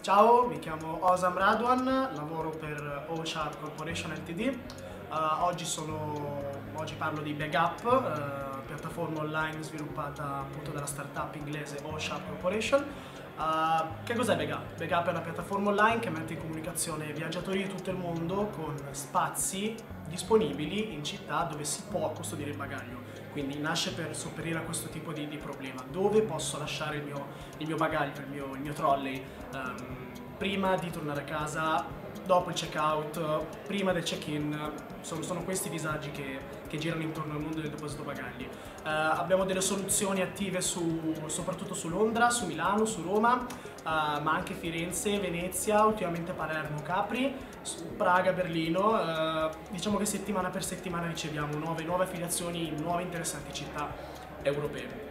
Ciao, mi chiamo Osam Radwan, lavoro per Osharp Corporation Ltd. Oggi parlo di Backup, piattaforma online sviluppata appunto dalla startup inglese Osharp Corporation. Che cos'è Backup? Backup è una piattaforma online che mette in comunicazione viaggiatori di tutto il mondo con spazi disponibili in città dove si può custodire il bagaglio. Quindi nasce per sopperire a questo tipo di problema. Dove posso lasciare il mio bagaglio, il mio trolley, prima di tornare a casa, dopo il check-out, prima del check-in. Sono questi i disagi che girano intorno al mondo del deposito bagagli. Abbiamo delle soluzioni attive soprattutto su Londra, su Milano, su Roma, ma anche Firenze, Venezia, ultimamente Palermo, Capri, Praga, Berlino. Diciamo che settimana per settimana riceviamo nuove affiliazioni in nuove interessanti città europee.